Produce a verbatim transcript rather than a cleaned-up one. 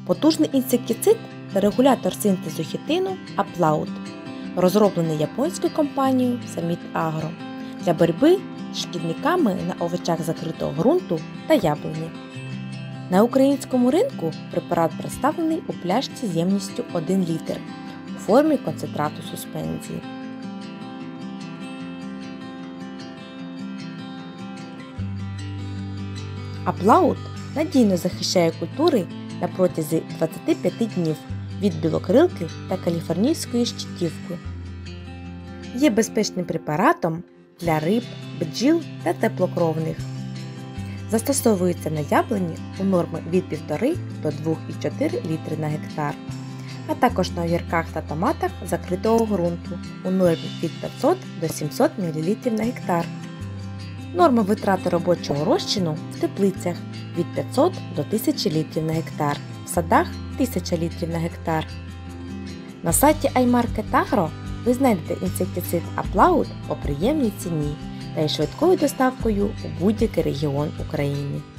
Потужний інсектицид та регулятор синтезу хітину Аплаут, розроблений японською компанією Саміт Агро для боротьби з шкідниками на овочах закритого ґрунту та яблуні. На українському ринку препарат представлений у пляшці з ємністю один літр у формі концентрату суспензії. Аплаут надійно захищає культури на протязі двадцяти п'яти днів від білокрилки та каліфорнійської щитівки. Є безпечним препаратом для риб, бджіл та теплокровних. Застосовується на яблуні у нормі від півтора до двох цілих чотири десятих літри на гектар, а також на огірках та томатах закритого ґрунту у нормі від п'ятсот до сімсот мілілітрів на гектар. Норма витрати робочого розчину в теплицях від п'ятсот до тисячі літрів на гектар, в садах – тисяча літрів на гектар. На сайті iMarket Agro ви знайдете інсектицид Аплаут по приємній ціні та із швидкою доставкою у будь-який регіон України.